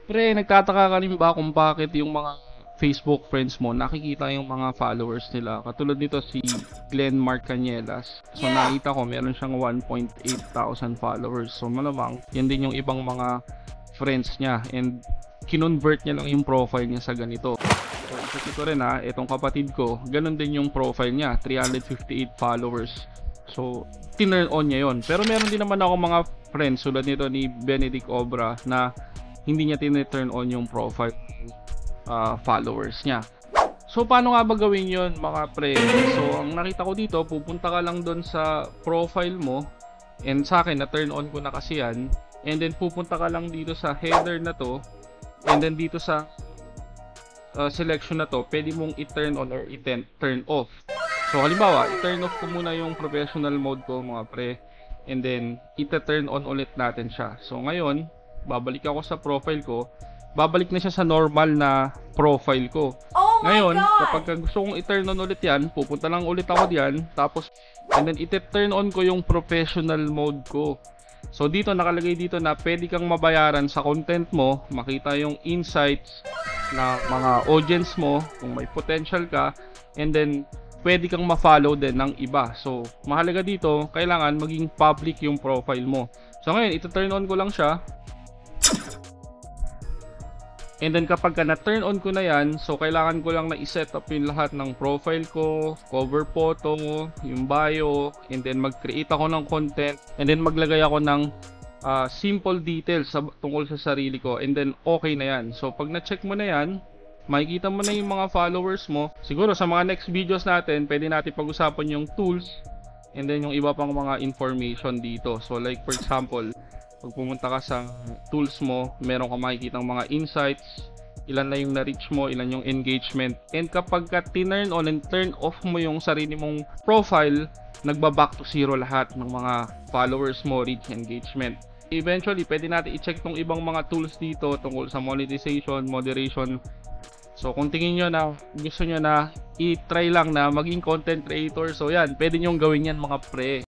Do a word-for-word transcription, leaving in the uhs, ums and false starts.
Pre, nagtataka ka rin ba kung bakit yung mga Facebook friends mo nakikita yung mga followers nila? Katulad nito si Glenn Mark Canielas. So Yeah. nakita ko meron siyang one point eight thousand followers. So malamang yan din yung ibang mga friends niya, and kinonvert niya lang yung profile niya sa ganito. So isa ko rin ha, itong kapatid ko, ganun din yung profile niya, three hundred fifty-eight followers. So tinurn on niya yon. Pero meron din naman ako mga friends tulad nito ni Benedict Obra na hindi niya tin-turn on yung profile uh, followers niya. So paano nga ba gawin yon mga pre? So ang nakita ko dito, pupunta ka lang doon sa profile mo, and sa akin na turn on ko na kasi yan, and then pupunta ka lang dito sa header na to, and then dito sa uh, selection na to, pwede mong i-turn on or i-turn off. So halimbawa, i-turn off ko muna yung professional mode ko mga pre, and then i-turn on ulit natin siya. So ngayon, babalik ako sa profile ko, babalik na siya sa normal na profile ko. Oh my Ngayon, God! kapag gusto kong i-turn on ulit yan, pupunta lang ulit ako diyan, tapos and then i-turn on ko yung professional mode ko. So dito nakalagay dito na pwede kang mabayaran sa content mo, makita yung insights na mga audience mo kung may potential ka, and then pwede kang ma-follow din ng iba. So mahalaga dito, kailangan maging public yung profile mo. So ngayon, ito-turn on ko lang siya. And then kapag ka na-turn on ko na yan, so kailangan ko lang na i-set up yung lahat ng profile ko, cover photo, yung bio, and then mag-create ako ng content, and then maglagay ako ng uh, simple details sa, tungkol sa sarili ko, and then okay na yan. So pag na-check mo na yan, makikita mo na yung mga followers mo. Siguro sa mga next videos natin, pwede natin pag-usapan yung tools, and then yung iba pang mga information dito. So like for example, pag pumunta ka sa tools mo, meron ka makikita ng mga insights, ilan na yung na-reach mo, ilan yung engagement. And kapag ka tinurn on and turn off mo yung sarili mong profile, nagba-back to zero lahat ng mga followers mo, reach, engagement. Eventually, pwede natin i-check tong ibang mga tools dito tungkol sa monetization, moderation. So kung tingin nyo na gusto nyo na i-try lang na maging content creator, so yan, pwede nyong gawin yan mga pre.